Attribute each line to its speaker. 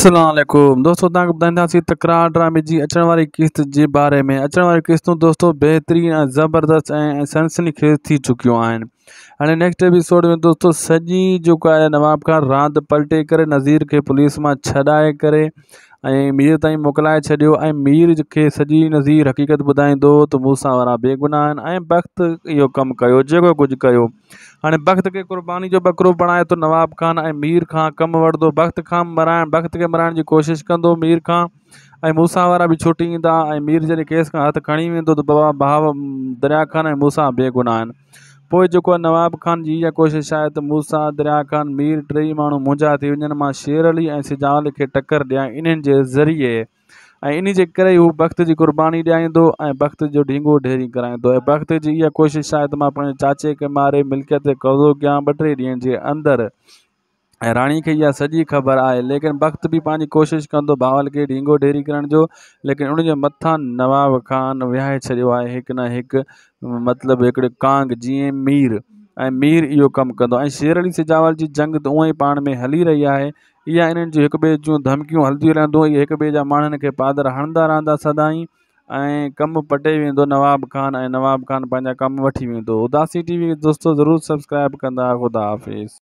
Speaker 1: अस्सलाम वालेकुम दोस्तों, तव्हांखे ॿुधाईंदासीं तकरार ड्रामे जी अचण वारी किस्त जे बारे में। अचण वारी किस्तूं दोस्तों बेहतरीन ऐं ज़बरदस्त ऐं सनसनीखेज़ थी चुकियूं आहिनि। हाणे नेक्स्ट एपिसोड में दोस्तों सॼी जेको आहे नवाब खान रांदि पलटे करे नज़ीर खे पुलिस मां छॾाए करे ऐं मीर ताईं मोकिलाए छॾियो ऐं मीर खे सॼी नज़ीर हक़ीक़त ॿुधाईंदो त मूंसां वारा बेगुनाह आहिनि ऐं वक़्तु इहो कमु कयो जेको कुझु कयो। हाणे वक़्त खे क़ुर्बानी जो बकरो बणाए थो नवाब खान ऐं मीर खां कमु वठंदो, वक़्त खे मराइण जी कोशिशि कंदो मीर खां ऐं मूंसां वारा बि छुटी ईंदा ऐं मीर जॾहिं केस खां हथु खणी वेंदो त बाबा भाव दरिया खान ऐं मूंसां बेगुनाह आहिनि। पोइ जेको आहे नवाब खान जी इहा कोशिशि आहे त मूंसां दरिया खान मीर टई माण्हू मुंझा थी वञनि, मां शेर अली ऐं सिजावल खे टक्कर ॾियां इन्हनि जे ज़रिए ऐं इन जे करे हू वक़्त जी क़ुर्बानी ॾियाईंदो ऐं वक़्त जो ढींगो ढेरी कराईंदो ऐं वक़्त जी इहा कोशिशि आहे त मां पंहिंजे चाचे खे मारे मिल्कियत ते कब्ज़ो कयां 2-3 ॾींहंनि जे अंदरि। ऐं राणी खे इहा सॼी ख़बर आहे, लेकिन वक़्त बि पंहिंजी कोशिशि कंदो भावल खे ढींगो ढेरी करण जो, लेकिन उनजे मथां नवाब खान विहाए छॾियो आहे हिकु न हिकु मतिलबु हिकिड़े कांग जीअं मीर ऐं मीर इहो कमु कंदो ऐं शेर अली सिजावल जी जंग त उअं ई पाण में हली रही आहे। इहा इन्हनि जूं हिक ॿिए जूं धमकियूं हलंदियूं रहंदियूं, इहे हिक ॿिए जा माण्हुनि खे पादर हणंदा रहंदा सदाईं ऐं कमु पटे वेंदो नवाब खान ऐं नवाब खान पंहिंजा कमु वठी वेंदो। उदासी टीवी दोस्तों ज़रूरु सब्सक्राइब कंदा। ख़ुदा हाफ़िज़।